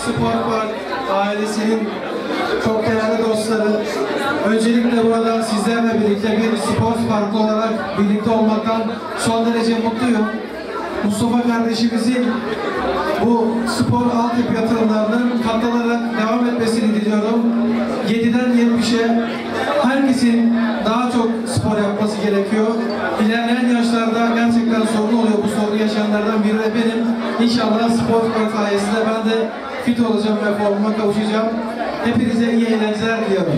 Spor Park ailesinin çok değerli dostları, öncelikle burada sizlerle birlikte bir spor parkı olarak birlikte olmaktan son derece mutluyum. Mustafa kardeşimizin bu spor altyapı yatırımlarının katlanarak devam etmesini diliyorum. 7'den 70'e herkesin daha çok spor yapması gerekiyor. İlerleyen yaşlarda gerçekten sorun oluyor. Bu sorunu yaşayanlardan biri de benim. İnşallah spor sayesinde ben de fit olacağım ve formuma kavuşacağım. Hepinize iyi eğlenceler diliyorum.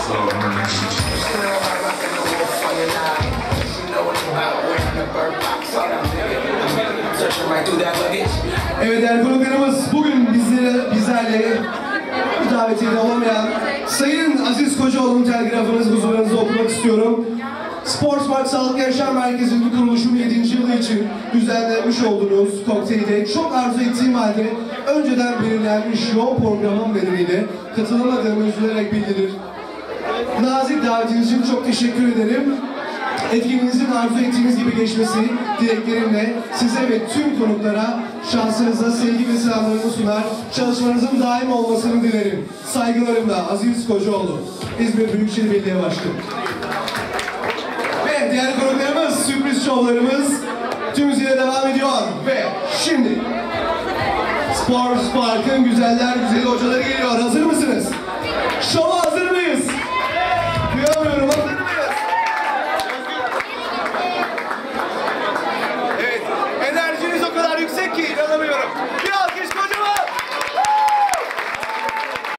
Evet değerli konuklarımız, bugün bizlerle davetiyede olamayan Sayın Aziz Kocaoğlu'nun telgrafınızı huzurlarınızda okumak istiyorum. Spor Park Sağlıklı Yaşam Merkezi'nin kuruluşunun 7. yılı için düzenlenmiş olduğunuz kokteyle çok arzu ettiğim halde önceden belirlenmiş yoğun programın nedeniyle katılamadığımı üzülerek bildirir. Nazik davetiniz için çok teşekkür ederim. Etkinliğinizin arzu ettiğiniz gibi geçmesi dileklerimle size ve tüm konuklara şansınıza sevgi ve selamlarımı sunar, çalışmanızın daim olmasını dilerim. Saygılarımla Aziz Kocaoğlu, İzmir Büyükşehir Belediye Başkanı. Ve diğer konuklarımız, sürpriz şovlarımız tüm hızıyla devam ediyor. Ve şimdi Spor Park'ın güzeller güzeli hocaları geliyor. Hazır mısınız? Şova hazır mıyız?